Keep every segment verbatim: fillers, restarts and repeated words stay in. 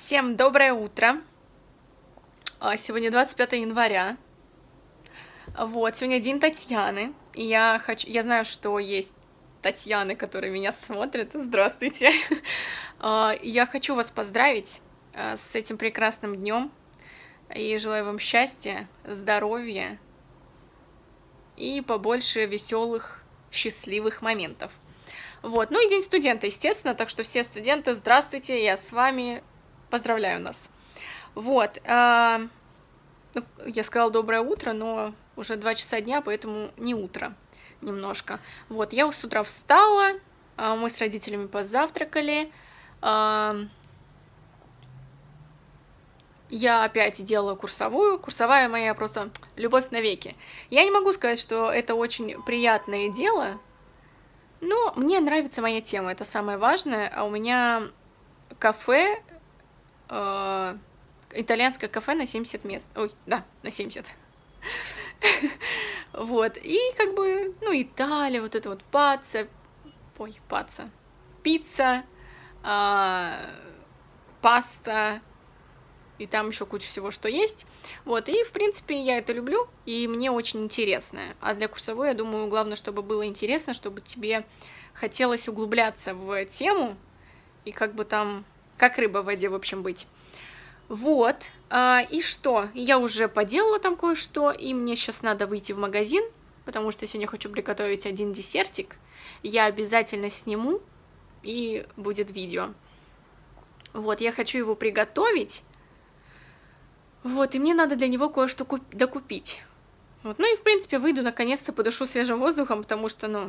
Всем доброе утро. Сегодня двадцать пятое января. Вот, сегодня день Татьяны. И я хочу. Я знаю, что есть Татьяны, которые меня смотрят. Здравствуйте. Я хочу вас поздравить с этим прекрасным днем. И желаю вам счастья, здоровья и побольше веселых, счастливых моментов. Вот, ну и день студента, естественно, так что все студенты, здравствуйте, я с вами, поздравляю нас. Вот, э, ну, я сказала доброе утро, но уже два часа дня, поэтому не утро немножко. Вот, я с утра встала, э, мы с родителями позавтракали, э, я опять делала курсовую, курсовая моя просто любовь навеки. Я не могу сказать, что это очень приятное дело, но мне нравится моя тема, это самое важное, а у меня кафе, э, итальянское кафе на семьдесят мест, ой, да, на семьдесят, вот, и как бы, ну, Италия, вот это вот паца, ой, паца, пицца, паста, и там еще куча всего, что есть, вот, и, в принципе, я это люблю, и мне очень интересно, а для курсовой, я думаю, главное, чтобы было интересно, чтобы тебе хотелось углубляться в тему, и как бы там, как рыба в воде, в общем, быть. Вот, а, и что, я уже поделала там кое-что, и мне сейчас надо выйти в магазин, потому что сегодня хочу приготовить один десертик, я обязательно сниму, и будет видео. Вот, я хочу его приготовить. Вот, и мне надо для него кое-что докупить. Вот, ну и, в принципе, выйду, наконец-то подышу свежим воздухом, потому что, ну,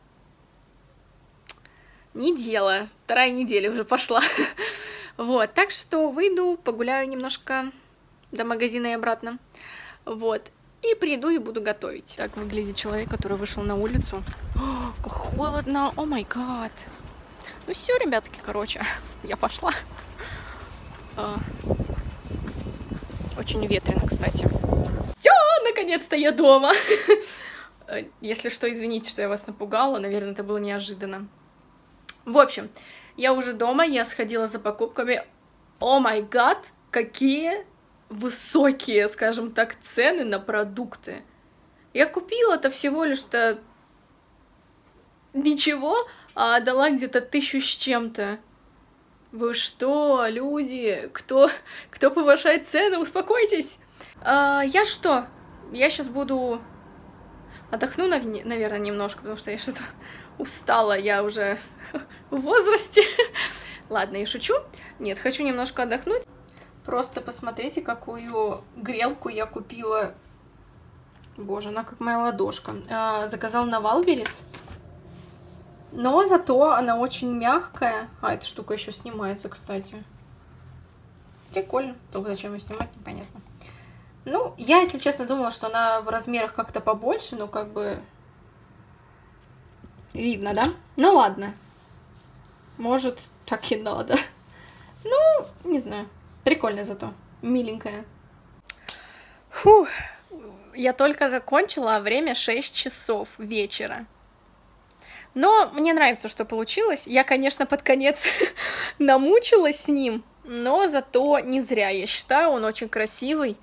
не дело. Вторая неделя уже пошла. Вот, так что выйду, погуляю немножко до магазина и обратно. Вот, и приду и буду готовить. Так выглядит человек, который вышел на улицу. О, как холодно, о май гад. Ну все, ребятки, короче, я пошла. Очень ветрено, кстати. Все, наконец-то я дома. Если что, извините, что я вас напугала. Наверное, это было неожиданно. В общем, я уже дома, я сходила за покупками. О май гад, какие высокие, скажем так, цены на продукты. Я купила-то всего лишь-то ничего, а отдала где-то тысячу с чем-то. Вы что, люди? Кто, кто повышает цены? Успокойтесь! А, я что? Я сейчас буду... Отдохну, наверное, немножко, потому что я что-то устала, я уже в возрасте. Ладно, я шучу. Нет, хочу немножко отдохнуть. Просто посмотрите, какую грелку я купила. Боже, она как моя ладошка. А, заказала на Валберес. Но зато она очень мягкая. А, эта штука еще снимается, кстати. Прикольно. Только зачем ее снимать, непонятно. Ну, я, если честно, думала, что она в размерах как-то побольше, но как бы... Видно, да? Ну, ладно. Может, так и надо. Ну, не знаю. Прикольно зато. Миленькая. Фух. Я только закончила, а время шесть часов вечера. Но мне нравится, что получилось. Я, конечно, под конец намучилась с ним, но зато не зря, я считаю, он очень красивый.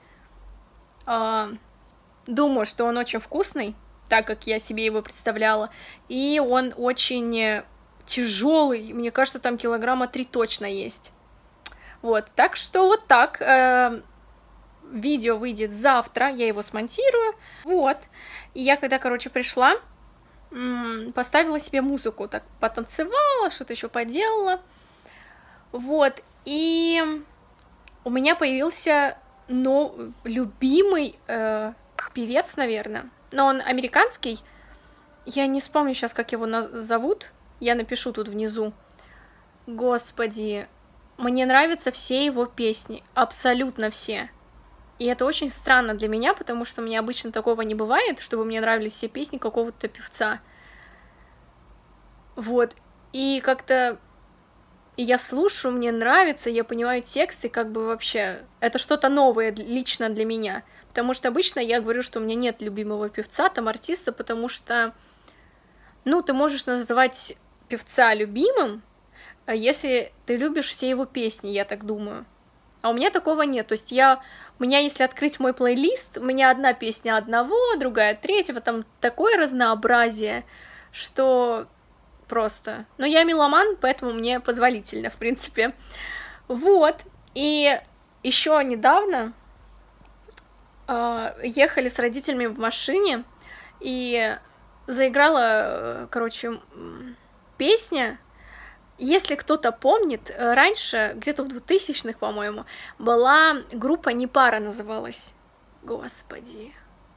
Думаю, что он очень вкусный, так как я себе его представляла. И он очень тяжелый. Мне кажется, там килограмма три точно есть. Вот, так что вот так. Видео выйдет завтра, я его смонтирую. Вот. И я когда, короче, пришла, поставила себе музыку, так потанцевала, что-то еще поделала, вот, и у меня появился, ну, любимый э, певец, наверное, но он американский, я не вспомню сейчас, как его зовут, я напишу тут внизу, господи, мне нравятся все его песни, абсолютно все. И это очень странно для меня, потому что мне обычно такого не бывает, чтобы мне нравились все песни какого-то певца. Вот. И как-то я слушаю, мне нравится, я понимаю тексты, как бы вообще... Это что-то новое лично для меня. Потому что обычно я говорю, что у меня нет любимого певца, там, артиста, потому что... Ну, ты можешь называть певца любимым, если ты любишь все его песни, я так думаю. А у меня такого нет, то есть я, у меня, если открыть мой плейлист, у меня одна песня одного, другая третьего, там такое разнообразие, что просто... Но я меломан, поэтому мне позволительно, в принципе. Вот, и еще недавно э, ехали с родителями в машине, и заиграла, короче, песня. Если кто-то помнит, раньше, где-то в двухтысячных, по-моему, была группа «Непара» называлась. Господи.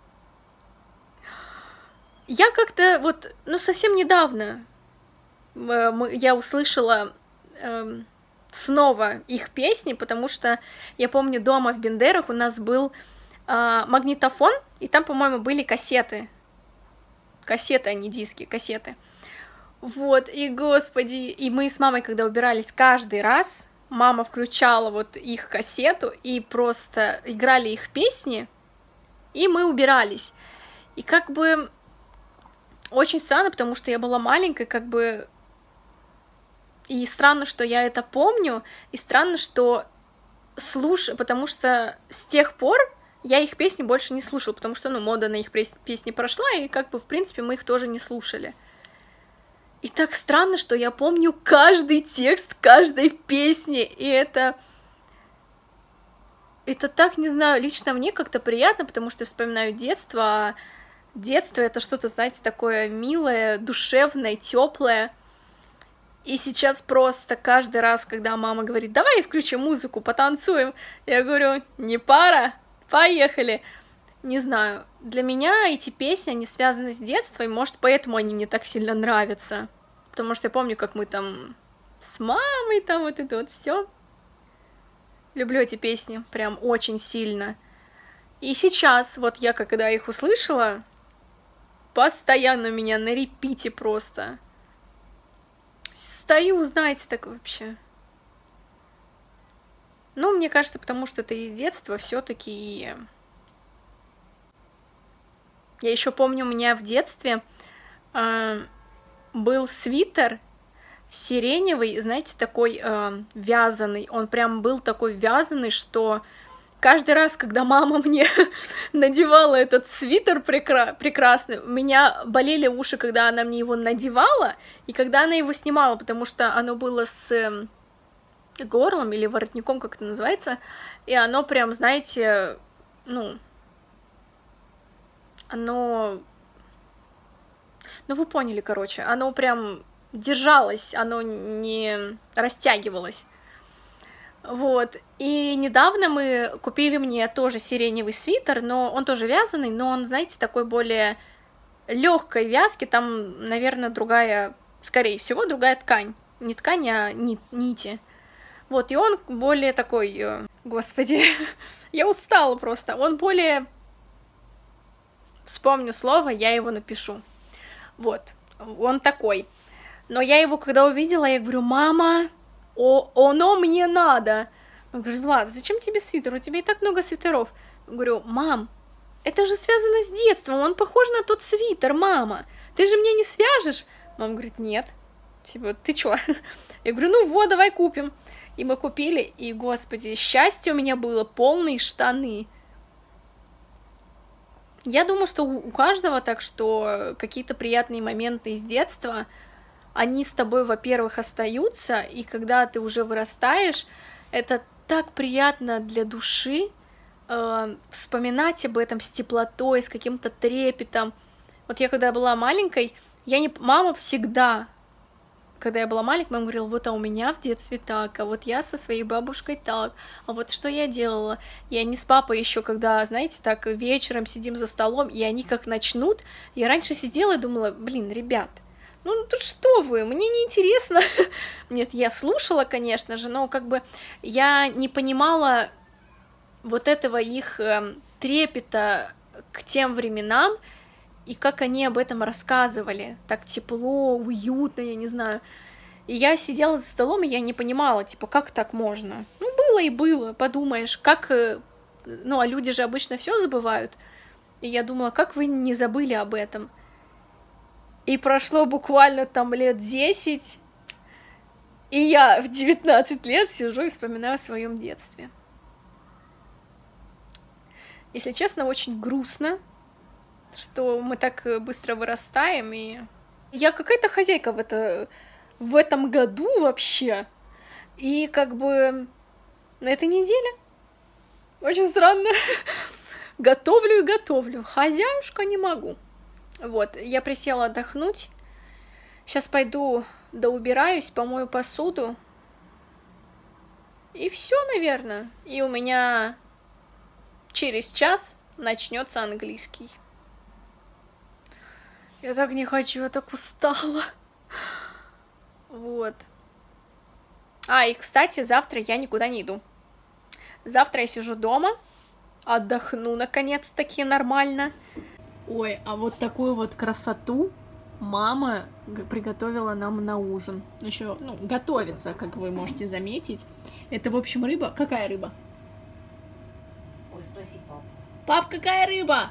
Я как-то вот, ну, совсем недавно я услышала э, снова их песни, потому что я помню, дома в Бендерах у нас был э, магнитофон, и там, по-моему, были кассеты. Кассеты, а не диски, кассеты. Вот, и, господи, и мы с мамой, когда убирались каждый раз, мама включала вот их кассету, и просто играли их песни, и мы убирались. И как бы очень странно, потому что я была маленькой, как бы, и странно, что я это помню, и странно, что слушаю, потому что с тех пор я их песни больше не слушала, потому что, ну, мода на их песни прошла, и как бы, в принципе, мы их тоже не слушали. И так странно, что я помню каждый текст каждой песни, и это... Это так, не знаю, лично мне как-то приятно, потому что я вспоминаю детство, а детство — это что-то, знаете, такое милое, душевное, теплое. И сейчас просто каждый раз, когда мама говорит: давай включи музыку, потанцуем, я говорю: не пара, поехали. Не знаю, для меня эти песни, они связаны с детством, и, может, поэтому они мне так сильно нравятся. Потому что я помню, как мы там с мамой там вот это вот все. Люблю эти песни прям очень сильно. И сейчас, вот я когда их услышала, постоянно у меня на репите просто. Стою, знаете, так вообще. Ну, мне кажется, потому что это из детства все-таки. Я еще помню, у меня в детстве э, был свитер сиреневый, знаете, такой э, вязаный. Он прям был такой вязаный, что каждый раз, когда мама мне надевала этот свитер прекра- прекрасный, у меня болели уши, когда она мне его надевала, и когда она его снимала, потому что оно было с э, горлом или воротником, как это называется, и оно прям, знаете, ну... Оно... Ну, вы поняли, короче. Оно прям держалось, оно не растягивалось. Вот. И недавно мы купили мне тоже сиреневый свитер, но он тоже вязаный, но он, знаете, такой более легкой вязки. Там, наверное, другая, скорее всего, другая ткань. Не ткань, а нити. Вот, и он более такой... Господи, я устала просто. Он более... Вспомню слово, я его напишу. Вот, он такой. Но я его, когда увидела, я говорю: мама, о, оно мне надо. Он говорит: Влад, зачем тебе свитер? У тебя и так много свитеров. Я говорю: мам, это же связано с детством, он похож на тот свитер, мама. Ты же мне не свяжешь? Мама говорит: нет. Типа, ты чё? Я говорю: ну вот, давай купим. И мы купили, и, господи, счастье у меня было, полные штаны. Я думаю, что у каждого так, что какие-то приятные моменты из детства, они с тобой, во-первых, остаются, и когда ты уже вырастаешь, это так приятно для души э, вспоминать об этом с теплотой, с каким-то трепетом. Вот я когда была маленькой, я не... мама всегда, когда я была маленькой, мама говорила: вот, а у меня в детстве так, а вот я со своей бабушкой так, а вот что я делала. И они с папой еще, когда, знаете, так вечером сидим за столом, и они как начнут, я раньше сидела и думала: блин, ребят, ну тут что вы, мне не интересно. Нет, я слушала, конечно же, но как бы я не понимала вот этого их э, трепета к тем временам, и как они об этом рассказывали, так тепло, уютно, я не знаю. И я сидела за столом, и я не понимала, типа, как так можно? Ну, было и было, подумаешь, как... Ну, а люди же обычно все забывают. И я думала: как вы не забыли об этом? И прошло буквально там лет десять, и я в девятнадцать лет сижу и вспоминаю о своем детстве. Если честно, очень грустно, что мы так быстро вырастаем, и я какая-то хозяйка в, это... в этом году вообще, и как бы на этой неделе очень странно. Готовлю и готовлю, хозяюшка не могу. Вот, я присела отдохнуть, сейчас пойду доубираюсь, помою посуду, и все, наверное, и у меня через час начнется английский. Я так не хочу, я так устала. Вот. А, и, кстати, завтра я никуда не иду. Завтра я сижу дома, отдохну, наконец-таки, нормально. Ой, а вот такую вот красоту мама приготовила нам на ужин. Еще, ну, готовится, как вы можете заметить. Это, в общем, рыба. Какая рыба? Ой, спроси папу. Пап, какая рыба?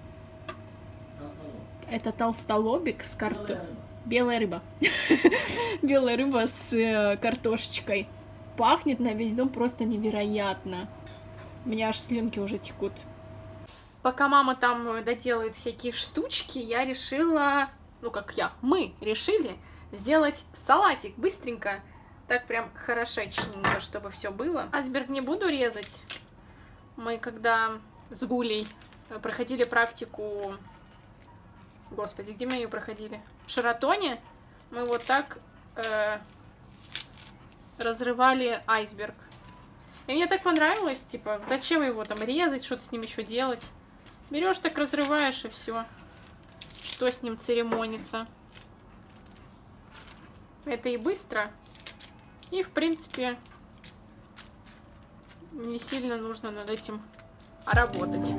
Это толстолобик с карто... Белая рыба. Белая рыба с э, картошечкой. Пахнет на весь дом просто невероятно. У меня аж слюнки уже текут. Пока мама там доделает всякие штучки, я решила... Ну, как я, мы решили сделать салатик быстренько. Так прям хорошечненько, чтобы все было. Айсберг не буду резать. Мы когда с Гулей проходили практику... Господи, где мы ее проходили? В Шератоне мы вот так э, разрывали айсберг. И мне так понравилось, типа, зачем его там резать, что-то с ним еще делать. Берешь, так разрываешь, и все. Что с ним церемониться? Это и быстро. И, в принципе, не сильно нужно над этим работать.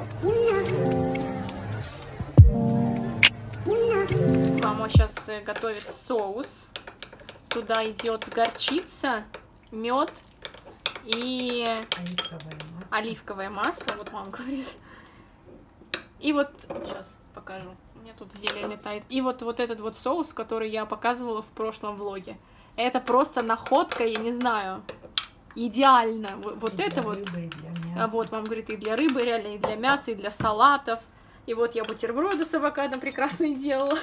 Мама сейчас готовит соус. Туда идет горчица, мед и Оливковое масло. оливковое масло. Вот мама говорит. И вот сейчас покажу. У меня тут зелень летает. И вот, вот этот вот соус, который я показывала в прошлом влоге. Это просто находка, я не знаю. Идеально. Вот, вот это вот. Рыбы, и для мяса. А вот, мама говорит, и для рыбы, реально, и для мяса, и для салатов. И вот я бутерброды с авокадо прекрасно делала.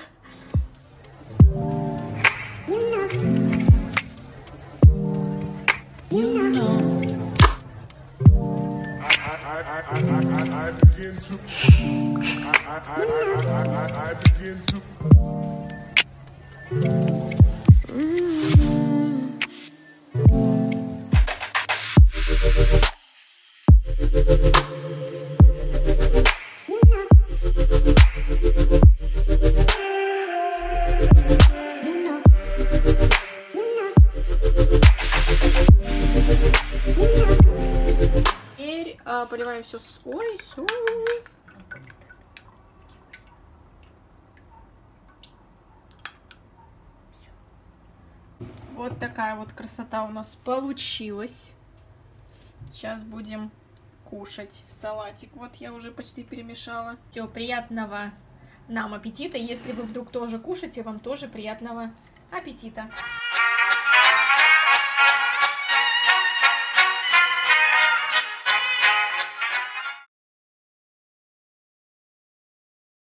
Теперь а, поливаем все с... Ой, соус. Вот такая вот красота у нас получилась. Сейчас будем кушать салатик. Вот я уже почти перемешала. Все, приятного нам аппетита. Если вы вдруг тоже кушаете, вам тоже приятного аппетита.